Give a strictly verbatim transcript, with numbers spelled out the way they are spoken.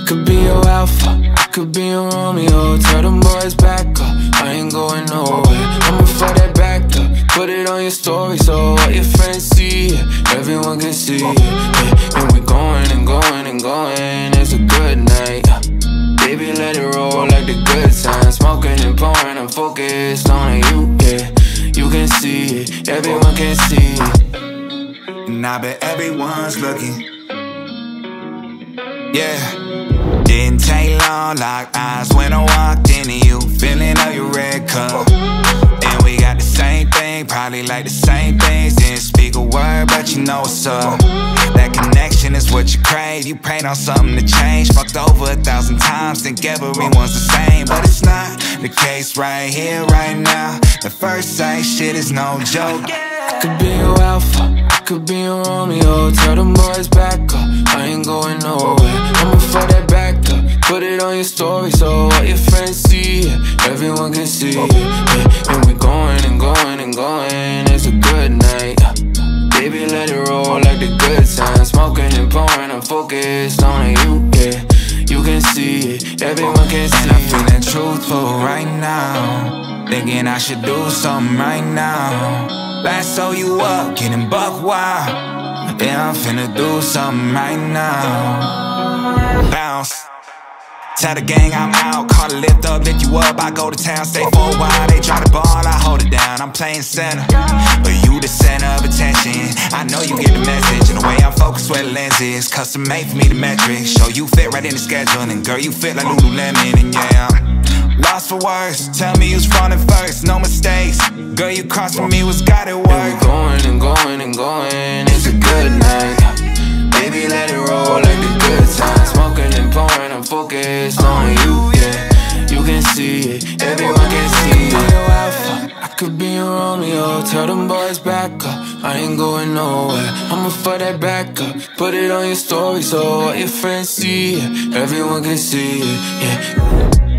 could be your alpha, I could be your Romeo. Tell them boys back up, I ain't going nowhere. I'ma fight that back up, put it on your story so all your friends see it, everyone can see it, yeah. And we going and going and going, it's a good night. Baby, let it roll like the good times. Smoking and pouring, I'm focused on you, yeah. You can see it, everyone can see it. And I bet everyone's looking. Yeah. Didn't take long, locked eyes when I walked into you, feeling of your red cup. And we got the same thing, probably like the same things. Didn't speak a word, but you know what's up. That connection is what you crave. You prayed on something to change. Fucked over a thousand times, think everyone's the same. But it's not the case right here, right now. The first sight shit is no joke. I could be your alpha, I could be your Romeo. Tell them boys back up, I ain't going nowhere. I'ma fight that back up, put it on your story so all your friends see it, everyone can see it, yeah. And we going and going and going, it's a good night. Baby, let it roll like the good times. Smoking and pouring, I'm focused on you, yeah. You can see it, everyone can see it. And I'm feeling truthful right now, thinking I should do something right now. Lasso you up, getting buck wild. Yeah, I'm finna do something right now. Bounce. Tell the gang I'm out, call the lift up, lift you up. I go to town, stay for a while. They try the ball, I hold it down. I'm playing center, but you the center of attention. I know you get the message, and the way I'm focused where the lens is. Custom made for me, the metrics. Show you fit right in the schedule, and girl, you fit like Lululemon. And yeah, I'm lost for words. Tell me who's running first, no mistakes. Girl, you crossed from me, what's got it work? And we going and going and going, it's a good night. Baby, let it roll like the good times. Smoking and pouring, I'm focused on you, yeah. You can see it, everyone can see it. I could be your alpha, I could be your Romeo. Tell them boys back up, I ain't going nowhere. I'ma fight that back up, put it on your story so all your friends see it, everyone can see it, yeah.